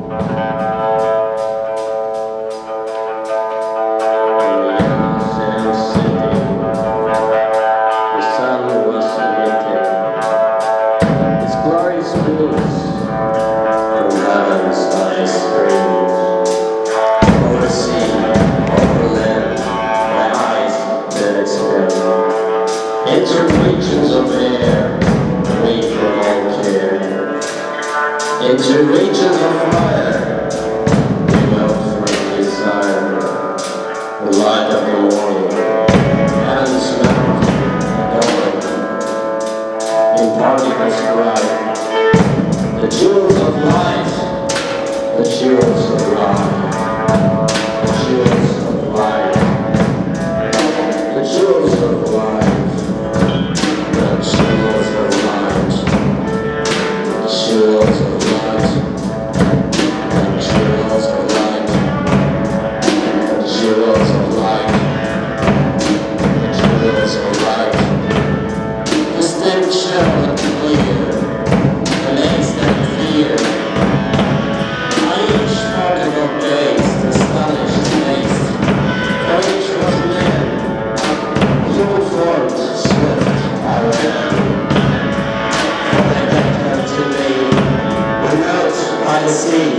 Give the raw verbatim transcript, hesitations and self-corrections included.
Into regions of air, free from all care. Into regions of fire, we melt from desire. The light of the morning, and smell of dawn. In particles bright, the jewels of light, the jewels of light, the jewels of light, the jewels of light. The jewels of light, the jewels of light, the jewels of light, the jewels of light, the jewels of light. Distinction and clear, an instant fear. On each particle based, astonished taste. For each was man, human formed, swift. For they get her to me, who knows by the sea.